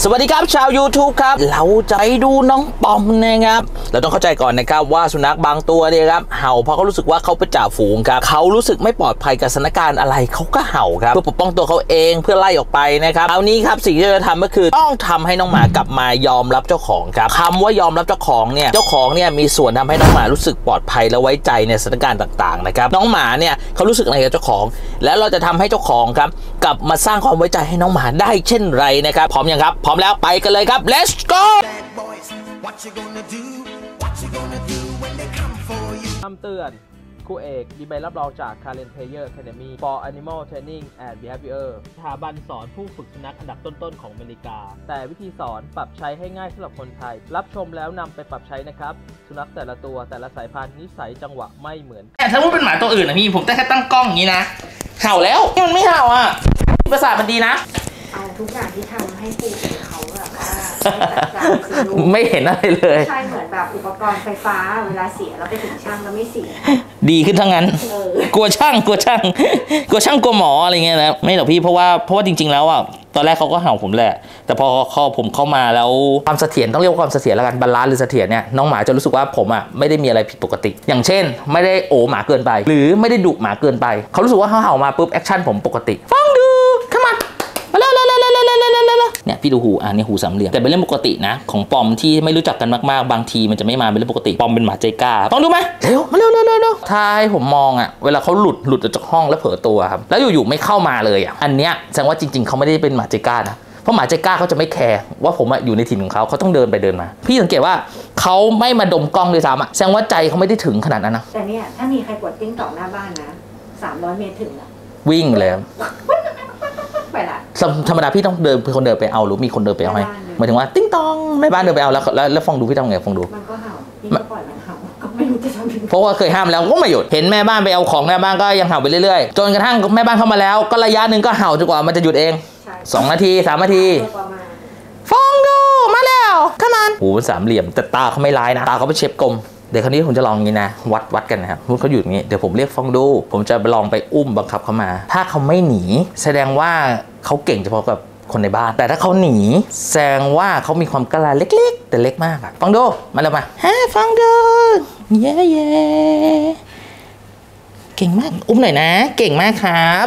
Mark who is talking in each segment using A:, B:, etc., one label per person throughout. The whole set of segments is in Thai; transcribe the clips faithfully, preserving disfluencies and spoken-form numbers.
A: สวัสดีครับชาว YouTube ครับเราจะไปดูน้องปอมนะครับเราต้องเข้าใจก่อนนะครับว่าสุนัขบางตัวเนี่ยครับเห่าเพราะเขารู้สึกว่าเขาเป็นจ่าฝูงครับเขารู้สึกไม่ปลอดภัยกับสถานการณ์อะไรเขาก็เห่าครับเพื่อปกป้องตัวเขาเองเพื่อไล่ออกไปนะครับคราวนี้ครับสิ่งที่เราจะทำก็คือต้องทำให้น้องหมากลับมายอมรับเจ้าของครับคำว่ายอมรับเจ้าของเนี่ยเจ้าของเนี่ยมีส่วนทำให้น้องหมารู้สึกปลอดภัยและไว้ใจในสถานการณ์ต่างๆนะครับน้องหมาเนี่ยเขารู้สึกอะไรกับเจ้าของแล้วเราจะทำให้เจ้าของครับกลับมาสร้างความไว้ใจให้น้องหมาได้เช่นไรนะครับพร้อมยังครับพร้อมแล้วไปกันเลยครับ let's go
B: คำเตือนครูเอกมีใบรับรองจาก Karen Player Academy for Animal Training and Behavior สถาบันสอนผู้ฝึกสุนัขอันดับต้นๆของอเมริกาแต่วิธีสอนปรับใช้ให้ง่ายสำหรับคนไทยรับชมแล้วนำไปปรับใช้นะครับสุนัขแต่ละตัวแต่ละสายพันธุ์นิสัยจังหวะไม่เหมือน
A: แต่ถ้าว่าเป็นหมาตัวอื่นนะพี่ผมแต่แค่ตั้งกล้องอย่างนี้นะเห่าแล้วมันไม่เห่าอ่ะประสาทมันดีนะ
C: เอาทุกอย่างที่ทำให้ปูเขาแบบว่า
A: ไม่เห็นอะไรเลย
C: ใช่เหมือนแบบอุปกรณ์ไฟฟ้าเวลาเสียเราไปถึงช่างแล้วไม่เสีย
A: ดีขึ้นทั้งนั้นกลัวช่างกลัวช่างกลัวช่างกลัวหมออะไรเงี้ยนะไม่หรอกพี่เพราะว่าเพราะว่าจริงๆแล้วอ่ะตอนแรกเขาก็เห่าผมแหละแต่พอพอผมเข้ามาแล้วความเสถียรต้องเรียกว่าความเสถียรแล้วกันบาลานซ์หรือเสถียรเนี่ยน้องหมาจะรู้สึกว่าผมอ่ะไม่ได้มีอะไรผิดปกติอย่างเช่นไม่ได้โอหมาเกินไปหรือไม่ได้ดุหมาเกินไปเขารู้สึกว่าเขาเห่ามาปุ๊บแอคชั่นผมปกติฟังดูขมันมาเร็วเร็วเร็วเร็วเร็วเร็วเร็วเร็วเนี่ยพี่ดูหูอ่ะนี่หูสามเหลี่ยมแต่เป็นเรื่องปกตินะของปอมที่ไม่รู้จักกันมากๆบางทีมันจะไม่มาเป็นเรื่องปกติปอมเป็นหมาใจกล้าฟังดูไหมเร็วมาเร็วเร็วเร็วเร็วถ้าให้ผมมองอ่ะเวลาเขาหลุดหลุดจากห้องแล้วเผลอตัวครับแล้วอยู่ๆไม่เข้ามาเลยอ่ะอันเนี้ยแสดงว่าจริงๆเขาไม่ได้เป็นหมาใจกล้านะเพราะหมาใจกล้าเขาจะไม่แคร์ว่าผมอยู่ในถิ่นของเขาเขาต้องเดินไปเดินมาพี่สังเกตว่าเขาไม่มาดมกล้องเลยซ้ำอ่ะแสดงว่าใจเขาไม่ได้ถึงขนาดนั้นนะ
C: แต่เนี่ยถ้ามีใครกดติ้งต่อหน้าบ้านนะสามร้อยเมตรถึงละ
A: วิ่งเลย
C: ไปละ
A: ธรรมดาพี่ต้องเดินเป็นคนเดินไปเอาหรือมีคนเดินไปเอาให้หมายถึงว่าติ้งตองแม่บ้านเดินไปเอาแล้วแล้วแล้วฟองดูพี่ทำไงฟองดู
C: มันก็เห่าพี่ก็ปล่อยมันเห่าก็ไม่รู้จะทำยังไง
A: เพราะว่าเคยห้ามแล้วก็ไม่หยุดเห็นแม่บ้านไปเอาของแม่บ้านก็ยังเห่าไปเรื่อยๆจนกระทั่งแม่บ้านเข้ามาแล้วก็ระยะหนึ่งก็เห่าจนกว่ามันจะหยุดเองสองนาทีสามนาทีฟองดูมาแล้วขมันหูสามเหลี่ยมแต่ตาเขาไม่ร้ายนะตาเขาเป็นเชฟกลมเดี๋ยวคราวนี้ผมจะลองอย่างนี้นะวัดวัดกันนะครับพูดเขาอยู่อย่างนี้เดี๋ยวผมเรียกฟองดูผมจะลองไปอุ้มบังคับเขามาถ้าเขาไม่หนีแสดงว่าเขาเก่งเฉพาะกับคนในบ้านแต่ถ้าเขาหนีแสดงว่าเขามีความกล้าเล็กๆแต่เล็กมากอะฟองดูมาเลยมาฮะฟองดูเย้เย้เก่งมากอุ้มหน่อยนะเก่งมากครับ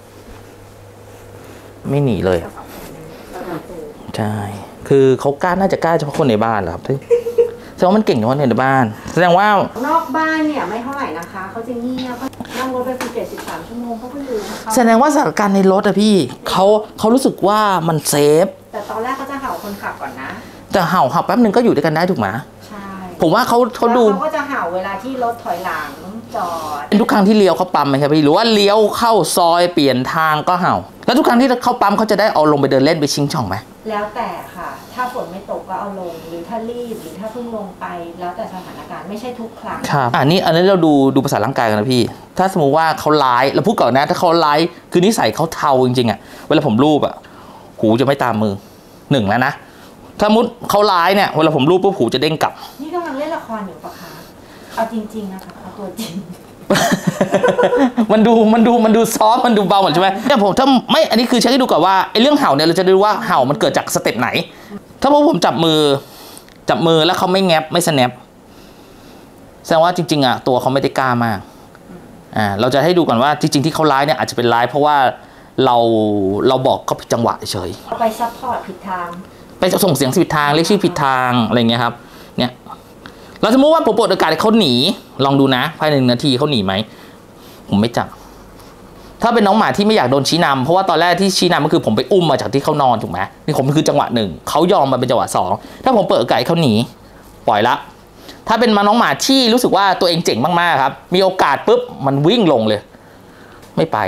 A: ไม่หนีเลยใช่คือเขากล้าน่าจะกล้าเฉพาะคนในบ้านเหรอครับแสดงว่ามันเก่งเฉพาะในบ้านแสดงว่าน
C: อกบ้านเนี่ยไม่เท่าไหร่นะคะเขาจะเงียบนั่งรถไปภูเก็ตสิบสามชั่วโมงเขาก็อยู่
A: แสดงว่าสถานการณ์ในรถอะพี่เขาเขารู้สึกว่ามันเซฟ
C: แต่ตอนแรกเขาจะเห่าคนขับก่อนนะ
A: แต่เห่าเห่าแป๊บนึงก็อยู่ด้วยกันได้ถูกไหม
C: ใช่
A: ผมว่าเขาเขาดู
C: เขาก็จะเห่าเวลาที่รถถอยหลังจอด
A: เป็นทุกครั้งที่เลี้ยวเขาปั๊มไหมครับพี่หรือว่าเลี้ยวเข้าซอยเปลี่ยนทางก็เห่าแล้วทุกครั้งที่เขาปั๊มเขาจะได้เอาลงไปเดินเล่นไปชิงช่องไหม
C: แล้วแต่ค่ะถ้าฝนไม่ตกก็เอาลงหรือถ้ารีบหรือถ้าเพิ่งลงไปแล้วแต่สถานการณ์ไม่ใช่ทุกครั้ง
A: ครับอันนี้อันนี้เราดูดูภาษาร่างกายกันนะพี่ถ้าสมมติว่าเขาร้ายเราพูดก่อนนะถ้าเขาร้ายคือนิสัยเขาเทาจริงๆอ่ะเวลาผมรูปอ่ะหูจะไม่ตามมือหนึ่งแล้วนะถ้ามุดเขาร้ายเนี่ยเวลาผมรูปปุ๊บหูจะเด้งกลับ
C: นี่กำลังเล่นละครอยู่ปะคะเอาจริงๆนะคะเอาตัวจริง
A: มันดูมันดูมันดูซอฟมันดูเบาหมดใช่ไหมแต่ผมถ้าไม่อันนี้คือเช็คให้ดูก่อนว่าไอ้เรื่องเห่าเนี่ยเราจะดูว่าเห่ามันเกิดจากสเต็ปไหนถ้าพวกผมจับมือจับมือแล้วเขาไม่แงบไม่สแนปแสดงว่าจริงๆอ่ะตัวเขาไม่ได้กล้ามากอ่าเราจะให้ดูก่อนว่าจริงๆที่เขาร้ายเนี่ยอาจจะเป็นร้ายเพราะว่าเราเราบอกเขาผิดจังหวะเฉย
C: ไปซัพพอร์ตผิดทาง
A: ไปส่งเสียงผิดทางเรียกชื่อผิดทางอะไรเงี้ยครับเนี่ยเราสมมติว่าผมเปิดโอกาสให้เขาหนีลองดูนะภายในหนึ่งนาทีเขาหนีไหมผมไม่จับถ้าเป็นน้องหมาที่ไม่อยากโดนชี้นำเพราะว่าตอนแรกที่ชี้นำก็คือผมไปอุ้มมาจากที่เขานอนถูกไหมนี่ผมคือจังหวะหนึ่งเขายอมมาเป็นจังหวะสองถ้าผมเปิดโอกาสให้เขาหนีปล่อยละถ้าเป็นมาน้องหมาที่รู้สึกว่าตัวเองเจ๋งมากๆครับมีโอกาสปุ๊บมันวิ่งลงเลยไม่ไป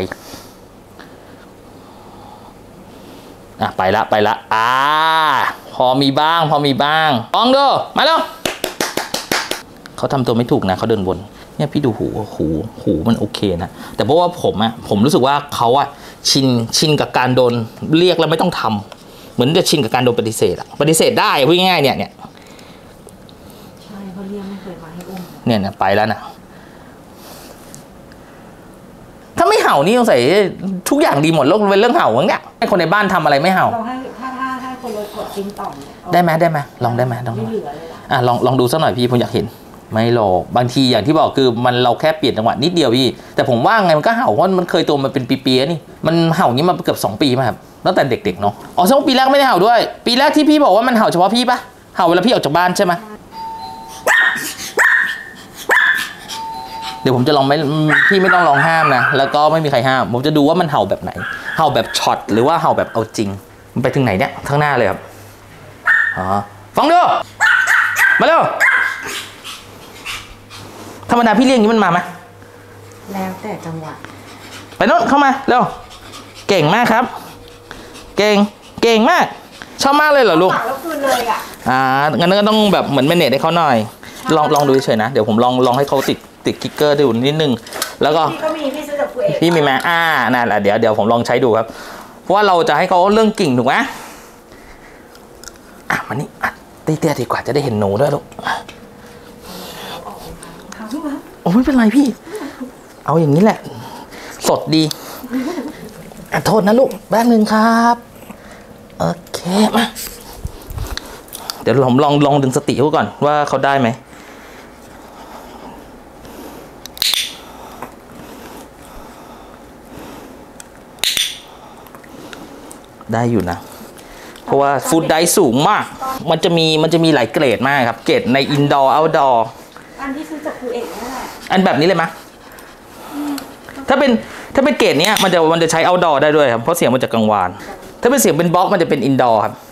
A: อ่ะไปละไปละอ่าพอมีบ้างพอมีบ้างลองดูมาแล้วเขาทำตัวไม่ถูกนะเขาเดินวนเนี่ยพี่ดูหูหูหูมันโอเคนะแต่เพราะว่าผมอะผมรู้สึกว่าเขาอะชินชินกับการโดนเรียกแล้วไม่ต้องทำเหมือนจะชินกับการโดนปฏิเสธอะปฏิเสธได้พูดง่ายๆเนี่ยเนี่ย
C: ใช่เขาเรียกไม่เคยมาให้อุ้ม
A: เนี่ยเนี่ยไปแล้วนะถ้าไม่เห่านี่ต้องใส่ทุกอย่างดีหมดโลกเป็นเรื่องเห่ามั้งเนี่ยให้คนในบ้านทำอะไรไม่เห่า
C: เราให้ถ้าถ้าถ้าคนเลยกดกินต่อมเนี่ย
A: ได้ไหมได้ไหมลองได้ไหมลอง
C: ไม่เหลือเลยล่ะ
A: อ่ะลองลองดูสักหน่อยพี่ผมอยากเห็นไม่หรอกบางทีอย่างที่บอกคือมันเราแค่เปลี่ยนจังหวะนิดเดียวพี่แต่ผมว่าไงมันก็เห่าเพราะมันเคยตัวมันเป็นปีๆนี่มันเห่างี้มาเกือบสองปีมาครับตั้งแต่เด็กๆเนาะอ๋อช่วงปีแรกไม่ได้เห่าด้วยปีแรกที่พี่บอกว่ามันเห่าเฉพาะพี่ปะเห่าเวลาพี่ออกจากบ้านใช่ไหมเดี๋ยวผมจะลองไม่พี่ไม่ต้องลองห้ามนะแล้วก็ไม่มีใครห้ามผมจะดูว่ามันเห่าแบบไหนเห่าแบบช็อตหรือว่าเห่าแบบเอาจริงมันไปถึงไหนเนี่ยข้างหน้าเลยครับอ๋อฟังดูมาเร็วธรรมดาพี่เลี้ยงนี้มันมาไหม
C: แล้วแต่จังหวะ
A: ไปโน่นเข้ามาเร็วเก่งมากครับเก่งเก่งมากชอบมากเลยเหรอลูก
C: ปากแล้วคืนเลยอ่ะ
A: อ่างั้นก็ต้องแบบเหมือนแมเนจให้เขาหน่อยลองลองดูเฉยๆนะเดี๋ยวผมลองลองให้เขาติดติดกิ๊กเกอร์ดูนิดนึงแล้วก็
C: พี่ก็มีพี่ซื้อจากครูเอก
A: พี่มีไหมอ่านั่นแหละเดี๋ยวเดี๋ยวผมลองใช้ดูครับเพราะว่าเราจะให้เขาเรื่องกิ่งถูกไหมอ่ะมานี่อ่ะเตี้ยๆดีกว่าจะได้เห็นหนูด้วยลูกโอ้ไม่เป็นไรพี่เอาอย่างนี้แหละสดดีอ่ะโทษนะลูกแป๊บนึงครับโอเคมาเดี๋ยวผมลองลองดึงสติเขาก่อนว่าเขาได้ไหมได้อยู่นะเพราะว่าฟูดไดสูงมากมันจะมีมันจะมีหลายเกรดมากครับเกรดในอินดอร์เอาท์ดอร์
C: อันที่ซื้อจากครูเอกนั่นแหละ
A: อันแบบนี้เลยมั้ยถ้าเป็นถ้าเป็นเกรดเนี้ยมันจะมันจะใช้เอาท์ดอร์ได้ด้วยครับเพราะเสียงมันจะกังวานถ้าเป็นเสียงเป็นบล็อกมันจะเป็นอินดอร์ครับ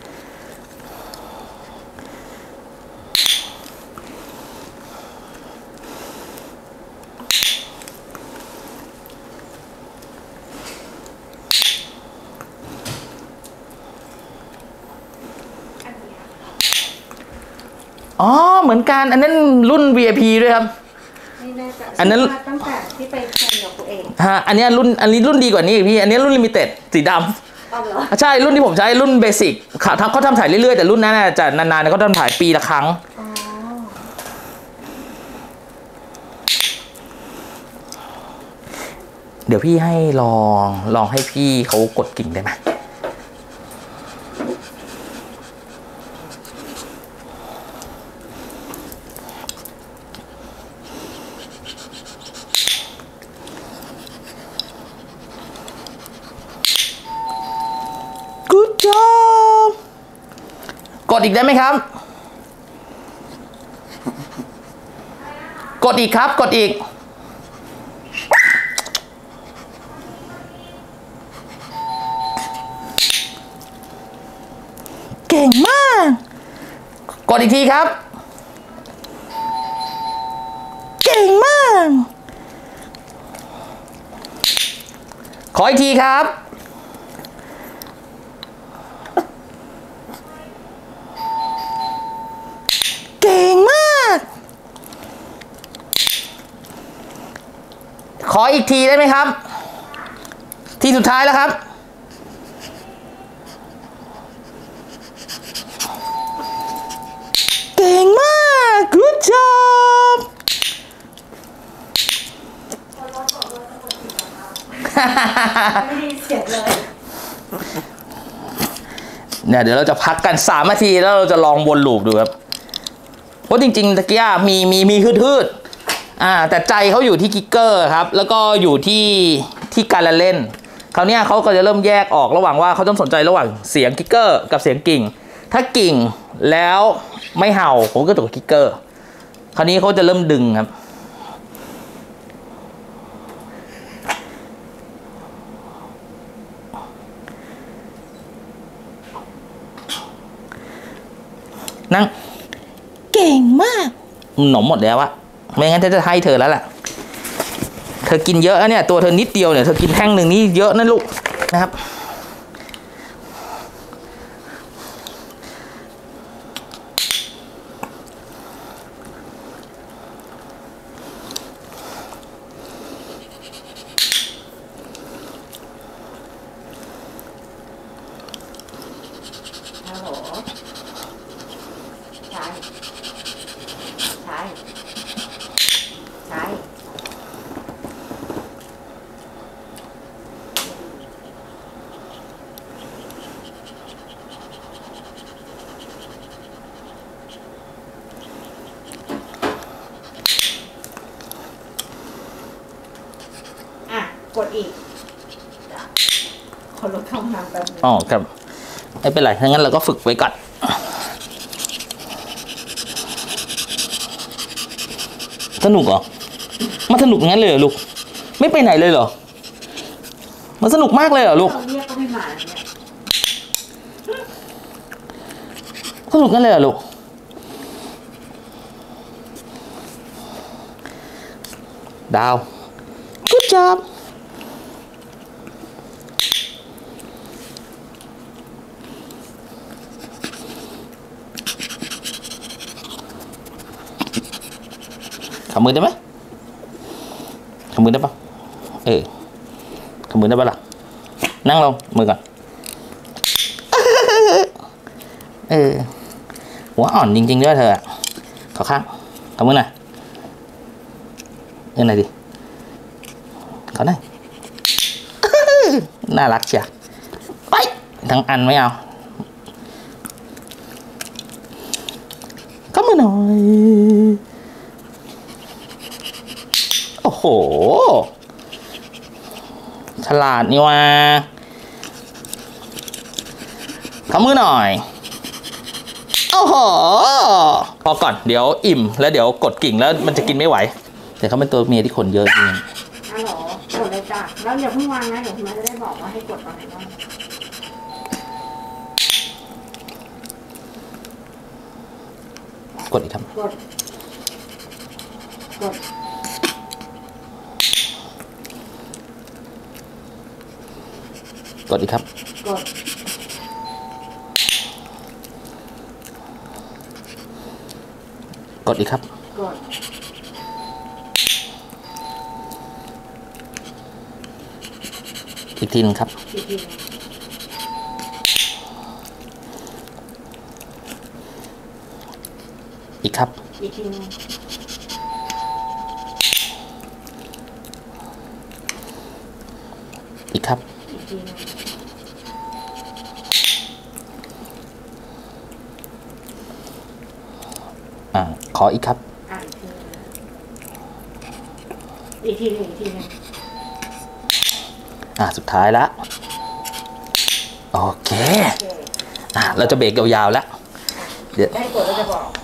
A: อ๋อเหมือนกันอันนั้นรุ่น วี ไอ พี ด้วยครับอันนั้น
C: ตั้งแต่ที่ไปแข่งกับครูเอก
A: ฮะอันนี้รุ่นอันนี้รุ่นดีกว่านี้พี่อันนี้รุ่นลิมิเต็ดสีดำใช่รุ่นที่ผมใช้รุ่นเบสิกเขาทำถ่ายเรื่อยๆแต่รุ่นนั้นจะนานๆเขาทำถ่ายปีละครั้งเดี๋ยวพี่ให้ลองลองให้พี่เขากดกิ่งได้ไหมกดอีกได้ไหมครับกดอีกครับกดอีกเก่งมากกดอีกทีครับเก่งมากขออีกทีครับเก่งมากขออีกทีได้ไหมครับทีสุดท้ายแล้วครับเก่งมาก good job
C: ไม่ได้เสียเลย
A: เนี่ยเดี๋ยวเราจะพักกันสามนาทีแล้วเราจะลองวนลูปดูครับเพราะจริงๆตะกี้มีมีมีฮืดๆอ่าแต่ใจเขาอยู่ที่กิกเกอร์ครับแล้วก็อยู่ที่ที่การละเล่นคราวนี้เขาก็จะเริ่มแยกออกระหว่างว่าเขาต้องสนใจระหว่างเสียงกิกเกอร์กับเสียงกิ่งถ้ากิ่งแล้วไม่เห่าผมก็ตกกิกเกอร์คราวนี้เขาจะเริ่มดึงครับนั่งเก่งมากหนมหมดแล้วอะไม่งั้นจะให้เธอแล้วล่ะเธอกินเยอะเนี่ยตัวเธอนิดเดียวเนี่ยเธอกินแท่งหนึ่งนี่เยอะนะลูกนะครับ
C: ฮัลโหลใช่ใช่ใช่กดอีกคนรถเข้าห้องน้ำแป๊บนึง
A: อ๋อครับไม่เป็นไรถ้างั้นเราก็ฝึกไว้ก่อนสนุกเหรอมันสนุกงั้นเลยเหรอลูกไม่ไปไหนเลยเหรอมันสนุกมากเลยเหรอลูก
C: เราเรียกก็ไม่มาเนี่ย
A: สนุกงั้นเลยเหรอลูกดาว good job ขำมือได้ไหมขำมือได้ปะเออขำมือได้ปะล่ะนั่งลงมือก่อนเออหัวอ่อนจริงๆด้วยเธออะขอข้างขำมือหน่อยเออไหนดิขอหน่อยน่ารักเชียวไปทั้งอันไม่เอาขำมือหน่อยโอ้โหฉลาดนี่ว่าขอมือหน่อยโอ้โหพอก่อนเดี๋ยวอิ่มแล้วเดี๋ยวกดกิ่งแล้วมันจะกินไม่ไหวแต่เขาเป็นตัวเมียที่ขนเยอะจริง
C: อ๋อเหรอกดเลยจ้ะแล้วอย่าเพิ่งวางนะเดี๋ยวคุณแม่จะได้บอกว่าให้กดตอนไหนบ้าง
A: กดอีกครับ
C: กดกด
A: กดอีกครับ
C: กด
A: กดอีกครับ
C: กด
A: อีกทีนึงครับ
C: อีกทีนึง
A: อีกครับ
C: อีกทีนึง
A: อีกครับ
C: อีกทีนึง
A: อ่าขออีกครับ
C: อ่ะอีกทีนึงอีกทีนึงอีกทีนึง
A: อ่าสุดท้ายละโอเคอ่าเราจะเบรกยาวๆแล้วเดี๋ยว
C: ได้กดแล้วจะบอก